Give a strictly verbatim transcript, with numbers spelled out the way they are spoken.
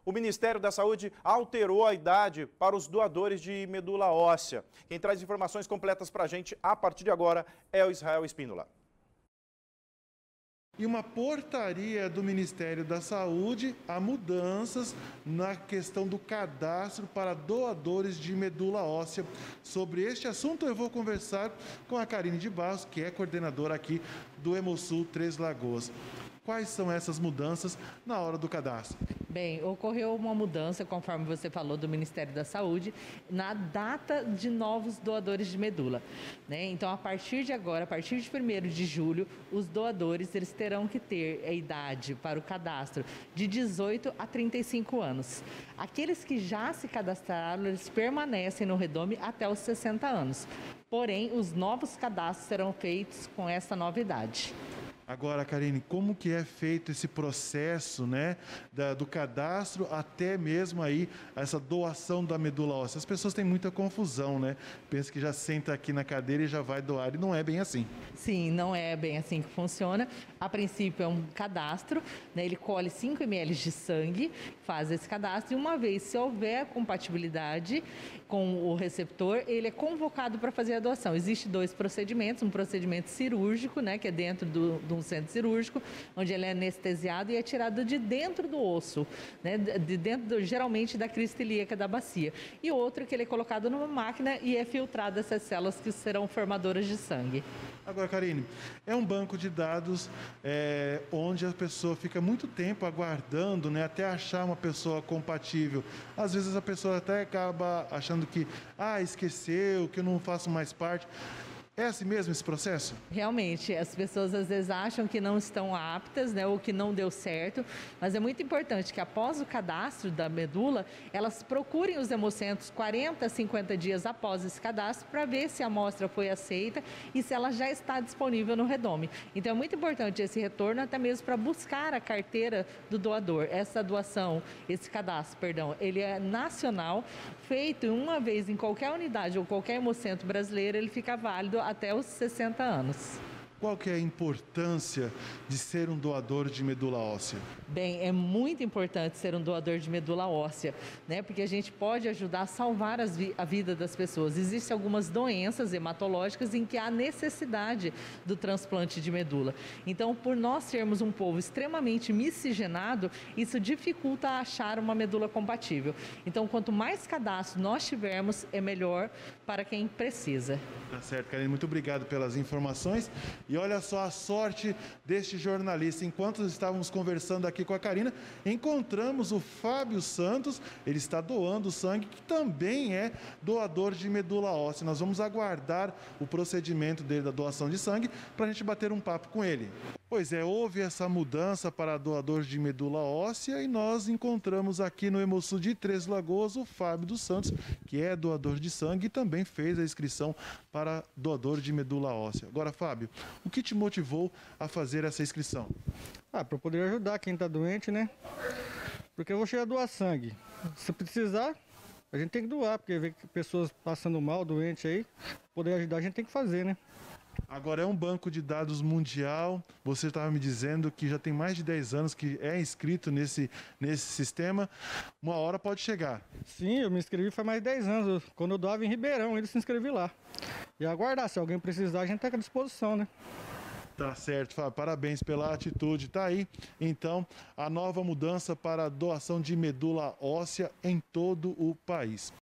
O Ministério da Saúde alterou a idade para os doadores de medula óssea. Quem traz informações completas para a gente a partir de agora é o Israel Espíndola. E uma portaria do Ministério da Saúde há mudanças na questão do cadastro para doadores de medula óssea. Sobre este assunto eu vou conversar com a Karine de Barros, que é coordenadora aqui do Hemosul Três Lagoas. Quais são essas mudanças na hora do cadastro? Bem, ocorreu uma mudança, conforme você falou, do Ministério da Saúde, na data de novos doadores de medula, né? Então, a partir de agora, a partir de primeiro de julho, os doadores eles terão que ter a idade para o cadastro de dezoito a trinta e cinco anos. Aqueles que já se cadastraram, eles permanecem no Redome até os sessenta anos. Porém, os novos cadastros serão feitos com essa nova idade. Agora, Karine, como que é feito esse processo, né, da, do cadastro até mesmo aí essa doação da medula óssea? As pessoas têm muita confusão, né? Pensa que já senta aqui na cadeira e já vai doar, e não é bem assim. Sim, não é bem assim que funciona. A princípio é um cadastro, né? Ele colhe cinco mililitros de sangue, faz esse cadastro e uma vez, se houver compatibilidade com o receptor, ele é convocado para fazer a doação. Existem dois procedimentos, um procedimento cirúrgico, né, que é dentro do, do um centro cirúrgico, onde ele é anestesiado e é tirado de dentro do osso, né, de dentro, do, geralmente, da crista ilíaca da bacia. E outro que ele é colocado numa máquina e é filtrado essas células que serão formadoras de sangue. Agora, Karine, é um banco de dados é, onde a pessoa fica muito tempo aguardando, né, até achar uma pessoa compatível. Às vezes a pessoa até acaba achando que, ah, esqueceu, que eu não faço mais parte. É assim mesmo esse processo? Realmente, as pessoas às vezes acham que não estão aptas, né, ou que não deu certo, mas é muito importante que após o cadastro da medula, elas procurem os hemocentros quarenta a cinquenta dias após esse cadastro para ver se a amostra foi aceita e se ela já está disponível no Redome. Então é muito importante esse retorno até mesmo para buscar a carteira do doador. Essa doação, esse cadastro, perdão, ele é nacional, feito uma vez em qualquer unidade ou qualquer hemocentro brasileiro, ele fica válido até os sessenta anos. Qual que é a importância de ser um doador de medula óssea? Bem, é muito importante ser um doador de medula óssea, né? Porque a gente pode ajudar a salvar as vi a vida das pessoas. Existem algumas doenças hematológicas em que há necessidade do transplante de medula. Então, por nós sermos um povo extremamente miscigenado, isso dificulta achar uma medula compatível. Então, quanto mais cadastro nós tivermos, é melhor para quem precisa. Tá certo, Karine. Muito obrigado pelas informações. E olha só a sorte deste jornalista. Enquanto estávamos conversando aqui com a Karina, encontramos o Fábio Santos. Ele está doando sangue, que também é doador de medula óssea. Nós vamos aguardar o procedimento dele da doação de sangue para a gente bater um papo com ele. Pois é, houve essa mudança para doador de medula óssea e nós encontramos aqui no Hemosul de Três Lagoas o Fábio dos Santos, que é doador de sangue e também fez a inscrição para doador de medula óssea. Agora, Fábio, o que te motivou a fazer essa inscrição? Ah, para poder ajudar quem está doente, né? Porque eu vou chegar a doar sangue. Se precisar, a gente tem que doar, porque vê que pessoas passando mal, doente aí, poder ajudar a gente tem que fazer, né? Agora é um banco de dados mundial, você estava me dizendo que já tem mais de dez anos que é inscrito nesse, nesse sistema, uma hora pode chegar. Sim, eu me inscrevi faz mais de dez anos, quando eu doava em Ribeirão, ele se inscrevi lá. E aguardar, se alguém precisar, a gente está à disposição, né? Tá certo, Fábio, parabéns pela atitude, tá aí, então, a nova mudança para a doação de medula óssea em todo o país.